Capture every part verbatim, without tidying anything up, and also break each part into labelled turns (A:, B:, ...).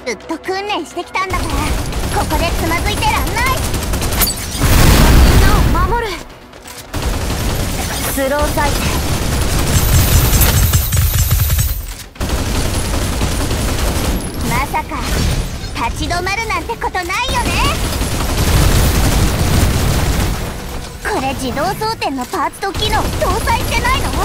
A: ずっと訓練してきたんだから、ここでつまずいてらんない。みんなを守る。スロー再生。まさか立ち止まるなんてことないよね。これ自動装填のパーツと機能搭載してないの？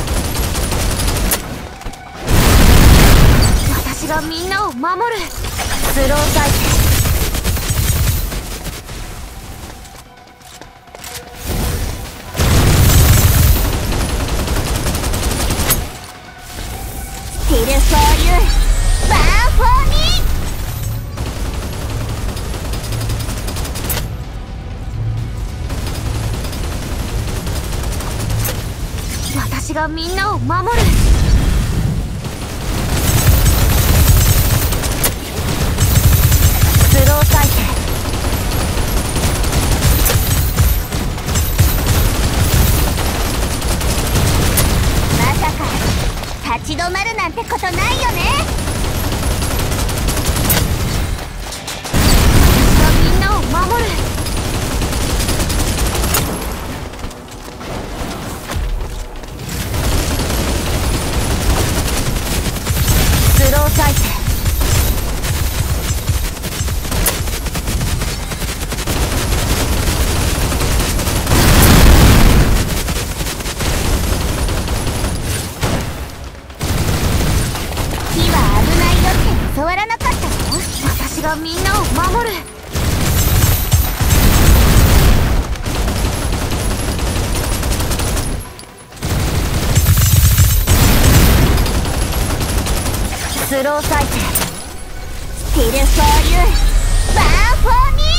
A: 私がみんなを守る。スロー再生。Still for you, burn for me。 私がみんなを守る。スロー再生。まさか立ち止まるなんてことないよね。私がみんなを守る。スロー再生。火は危ないよって教わらなかったの？私がみんなを守る。スロー再生。Still for you, burn for me。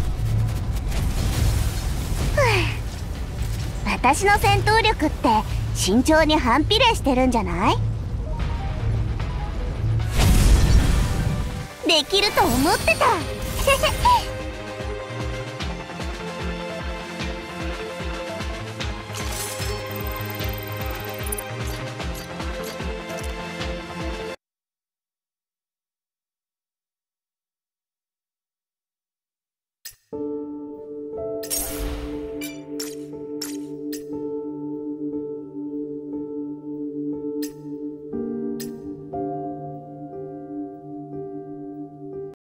A: 私の戦闘力って慎重に反比例してるんじゃない？できると思ってた。